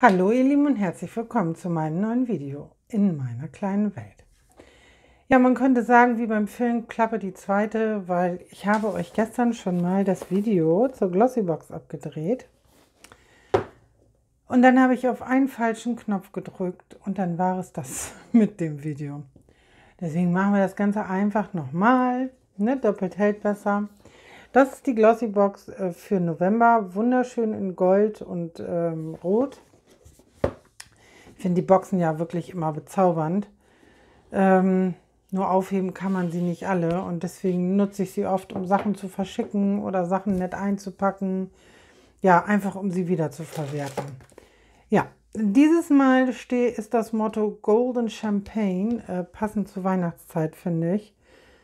Hallo ihr Lieben und herzlich willkommen zu meinem neuen Video in meiner kleinen Welt. Ja, man könnte sagen, wie beim Film Klappe die zweite, weil ich habe euch gestern schon mal das Video zur Glossybox abgedreht. Und dann habe ich auf einen falschen Knopf gedrückt und dann war es das mit dem Video. Deswegen machen wir das Ganze einfach nochmal, ne? Doppelt hält besser. Das ist die Glossybox für November, wunderschön in Gold und Rot. Ich finde die Boxen ja wirklich immer bezaubernd. Nur aufheben kann man sie nicht alle und deswegen nutze ich sie oft, um Sachen zu verschicken oder Sachen nett einzupacken. Ja, einfach um sie wieder zu verwerten. Ja, dieses Mal ist das Motto Golden Champagne, passend zur Weihnachtszeit, finde ich.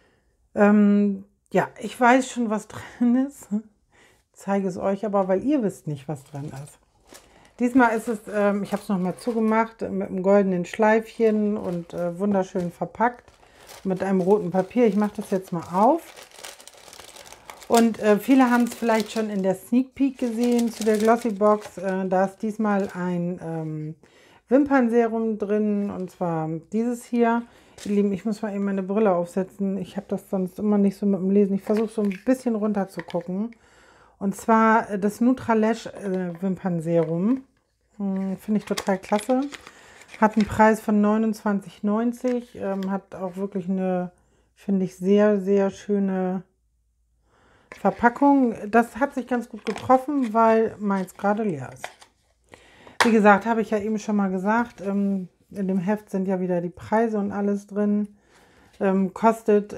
Ja, ich weiß schon, was drin ist. Zeige es euch aber, weil ihr wisst nicht, was drin ist. Diesmal ist es, ich habe es nochmal zugemacht, mit einem goldenen Schleifchen und wunderschön verpackt mit einem roten Papier. Ich mache das jetzt mal auf. Und viele haben es vielleicht schon in der Sneak Peek gesehen zu der Glossybox. Da ist diesmal ein Wimpernserum drin und zwar dieses hier. Ihr Lieben, ich muss mal eben meine Brille aufsetzen. Ich habe das sonst immer nicht so mit dem Lesen. Ich versuche so ein bisschen runter zu gucken. Und zwar das Nutralash Wimpernserum. Finde ich total klasse. Hat einen Preis von 29,90. Hat auch wirklich eine, finde ich, sehr, sehr schöne Verpackung. Das hat sich ganz gut getroffen, weil meins gerade leer ist. Wie gesagt, habe ich ja eben schon mal gesagt, in dem Heft sind ja wieder die Preise und alles drin. Kostet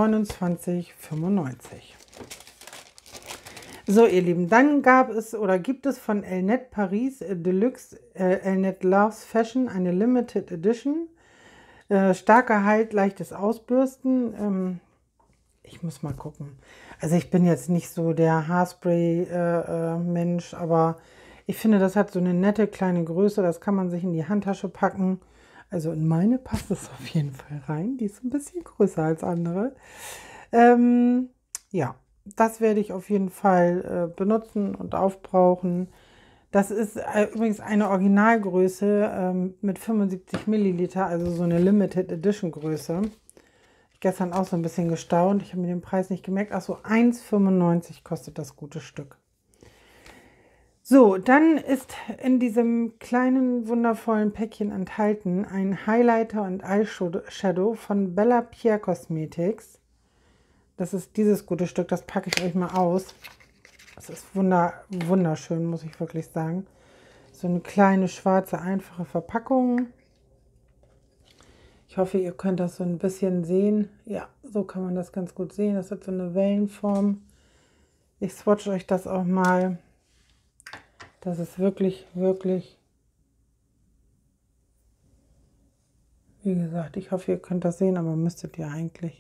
29,95. So, ihr Lieben, dann gibt es von Elnet Paris Deluxe Elnet Loves Fashion eine Limited Edition. Starker Halt, leichtes Ausbürsten. Ich muss mal gucken. Also ich bin jetzt nicht so der Haarspray-Mensch, aber ich finde, das hat so eine nette kleine Größe. Das kann man sich in die Handtasche packen. Also in meine passt es auf jeden Fall rein. Die ist ein bisschen größer als andere. Ja. Das werde ich auf jeden Fall benutzen und aufbrauchen. Das ist übrigens eine Originalgröße mit 75 Milliliter, also so eine Limited Edition Größe. Ich gestern auch so ein bisschen gestaunt. Ich habe mir den Preis nicht gemerkt. Achso, 1,95 kostet das gute Stück. So, dann ist in diesem kleinen, wundervollen Päckchen enthalten ein Highlighter und Eyeshadow von Bella Pierre Cosmetics. Das ist dieses gute Stück, das packe ich euch mal aus. Das ist wunderschön, muss ich wirklich sagen. So eine kleine, schwarze, einfache Verpackung. Ich hoffe, ihr könnt das so ein bisschen sehen. Ja, so kann man das ganz gut sehen. Das hat so eine Wellenform. Ich swatche euch das auch mal. Das ist wirklich, wirklich... Wie gesagt, ich hoffe, ihr könnt das sehen, aber müsstet ihr eigentlich...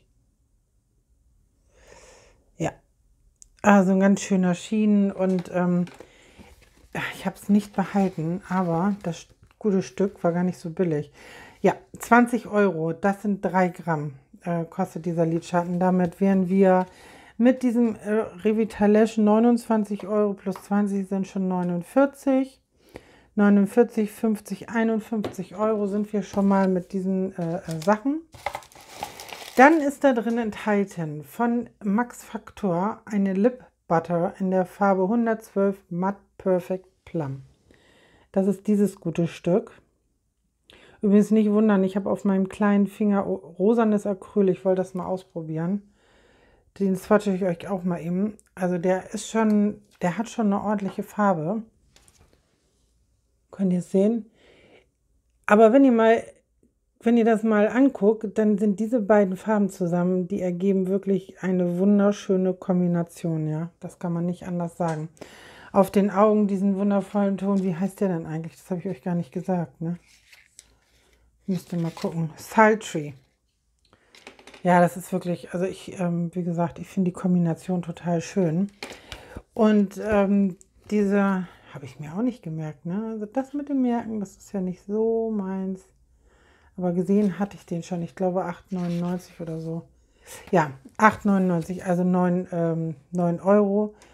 Ja, also ein ganz schöner Schienen und ich habe es nicht behalten, aber das gute Stück war gar nicht so billig. Ja, 20 Euro, das sind 3 Gramm, kostet dieser Lidschatten. Damit wären wir mit diesem Revitalash 29 Euro plus 20 sind schon 49. 49, 50, 51 Euro sind wir schon mal mit diesen Sachen. Dann ist da drin enthalten von Max Factor eine Lip Butter in der Farbe 112 Matte Perfect Plum. Das ist dieses gute Stück. Übrigens nicht wundern, ich habe auf meinem kleinen Finger rosanes Acryl. Ich wollte das mal ausprobieren. Den swatche ich euch auch mal eben. Also der hat schon eine ordentliche Farbe. Könnt ihr es sehen? Aber wenn ihr das mal anguckt, dann sind diese beiden Farben zusammen, die ergeben wirklich eine wunderschöne Kombination, ja. Das kann man nicht anders sagen. Auf den Augen diesen wundervollen Ton, wie heißt der denn eigentlich? Das habe ich euch gar nicht gesagt, ne? Müsst ihr mal gucken. Sultry. Ja, das ist wirklich, also wie gesagt, ich finde die Kombination total schön. Und diese habe ich mir auch nicht gemerkt, ne? Also das mit dem Merken, das ist ja nicht so meins. Aber gesehen hatte ich den schon, ich glaube 8,99 oder so. Ja, 8,99, also 9 Euro.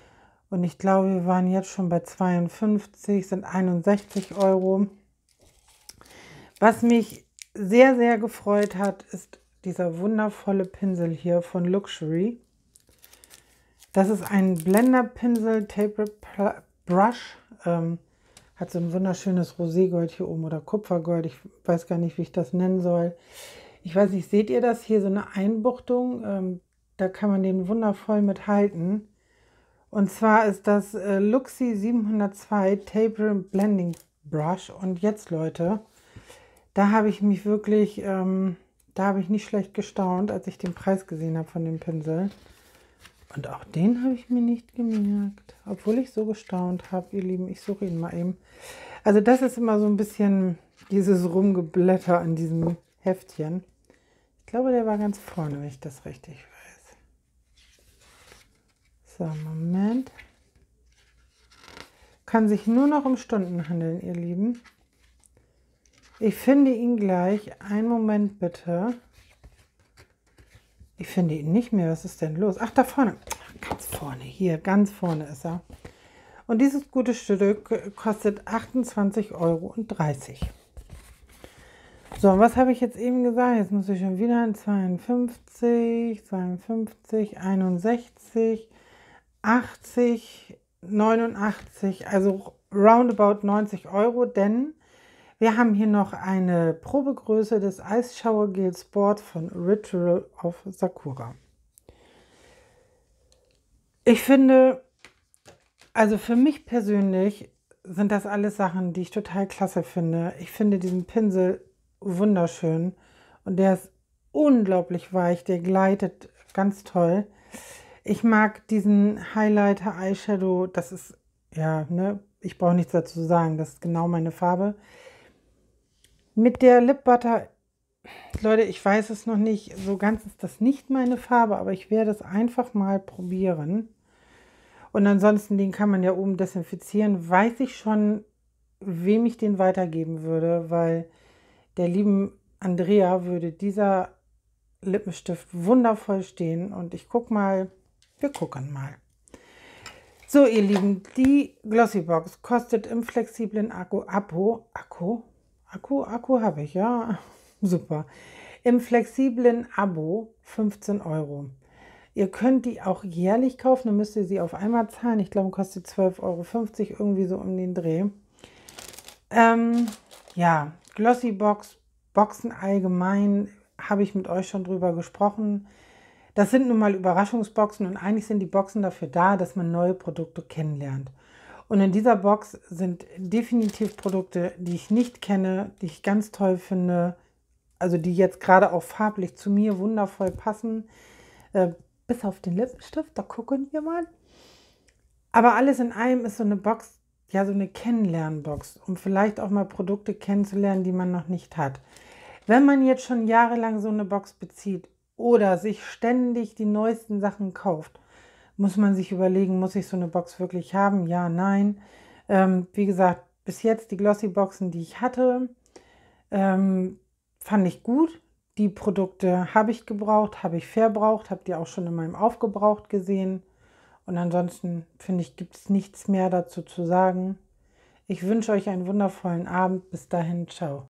Und ich glaube, wir waren jetzt schon bei 52, sind 61 Euro. Was mich sehr, sehr gefreut hat, ist dieser wundervolle Pinsel hier von Luxury. Das ist ein Blender-Pinsel, Taper Brush. Hat so ein wunderschönes Roségold hier oben oder Kupfergold. Ich weiß gar nicht, wie ich das nennen soll. Ich weiß nicht, seht ihr das hier? So eine Einbuchtung. Da kann man den wundervoll mit halten. Und zwar ist das Luxi 702 Taper Blending Brush. Und jetzt, Leute, da habe ich mich wirklich, da habe ich nicht schlecht gestaunt, als ich den Preis gesehen habe von dem Pinsel. Und auch den habe ich mir nicht gemerkt, obwohl ich so gestaunt habe, ihr Lieben. Ich suche ihn mal eben. Also das ist immer so ein bisschen dieses Rumgeblätter an diesem Heftchen. Ich glaube, der war ganz vorne, wenn ich das richtig weiß. So, Moment. Kann sich nur noch um Stunden handeln, ihr Lieben. Ich finde ihn gleich. Einen Moment bitte. Ich finde ihn nicht mehr. Was ist denn los? Ach, da vorne. Ganz vorne. Hier, ganz vorne ist er. Und dieses gute Stück kostet 28,30 Euro. So, und was habe ich jetzt eben gesagt? Jetzt muss ich schon wieder 52, 61, 80, 89, also roundabout 90 Euro, denn wir haben hier noch eine Probegröße des Ice Shower Gel Sport von Ritual of Sakura. Ich finde, also für mich persönlich sind das alles Sachen, die ich total klasse finde. Ich finde diesen Pinsel wunderschön und der ist unglaublich weich, der gleitet ganz toll. Ich mag diesen Highlighter Eyeshadow, das ist, ja, ne, ich brauche nichts dazu sagen, das ist genau meine Farbe. Mit der Lip Butter, Leute, ich weiß es noch nicht, so ganz ist das nicht meine Farbe, aber ich werde es einfach mal probieren. Und ansonsten, den kann man ja oben desinfizieren, weiß ich schon, wem ich den weitergeben würde, weil der lieben Andrea würde dieser Lippenstift wundervoll stehen. Und ich gucke mal, wir gucken mal. So, ihr Lieben, die Glossybox kostet im flexiblen Akku habe ich, ja, super. Im flexiblen Abo 15 Euro. Ihr könnt die auch jährlich kaufen, dann müsst ihr sie auf einmal zahlen. Ich glaube, kostet 12,50 Euro, irgendwie so um den Dreh. Ja, Glossybox, Boxen allgemein, habe ich mit euch schon drüber gesprochen. Das sind nun mal Überraschungsboxen und eigentlich sind die Boxen dafür da, dass man neue Produkte kennenlernt. Und in dieser Box sind definitiv Produkte, die ich nicht kenne, die ich ganz toll finde, also die jetzt gerade auch farblich zu mir wundervoll passen. Bis auf den Lippenstift, da gucken wir mal. Aber alles in einem ist so eine Box, ja, so eine Kennenlernbox, um vielleicht auch mal Produkte kennenzulernen, die man noch nicht hat. Wenn man jetzt schon jahrelang so eine Box bezieht oder sich ständig die neuesten Sachen kauft, muss man sich überlegen, muss ich so eine Box wirklich haben? Ja, nein. Wie gesagt, bis jetzt die Glossyboxen, die ich hatte, fand ich gut. Die Produkte habe ich gebraucht, habe ich verbraucht, habt ihr auch schon in meinem Aufgebraucht gesehen. Und ansonsten, finde ich, gibt es nichts mehr dazu zu sagen. Ich wünsche euch einen wundervollen Abend. Bis dahin, ciao.